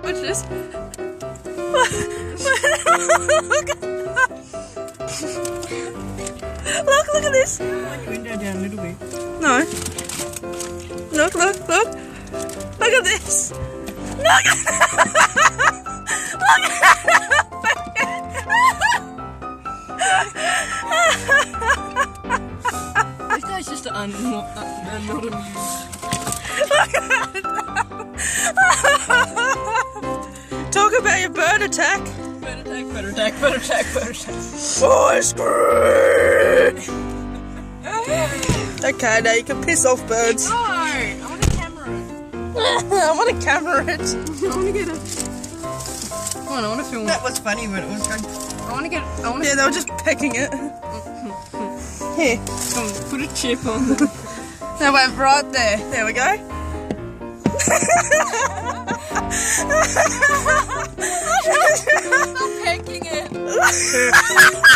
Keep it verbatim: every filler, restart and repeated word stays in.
Watch this. Look at Look, look at this. Like your window down a little bit. No. Look, look, look. Look at this. Look at Look at This guy's just un not, uh, not amused. Look at Talk about your bird attack. Bird attack, bird attack, bird attack, bird attack. Voice scream. Okay, now you can piss off birds. No! I want to camera it. I want to camera it. I want to get a... Come on, I want to film That was funny, but it was good. I want to get... I want to... Yeah, they were just pecking it. Here. Come on, put a chip on. They went right there. There we go. Stop pecking it.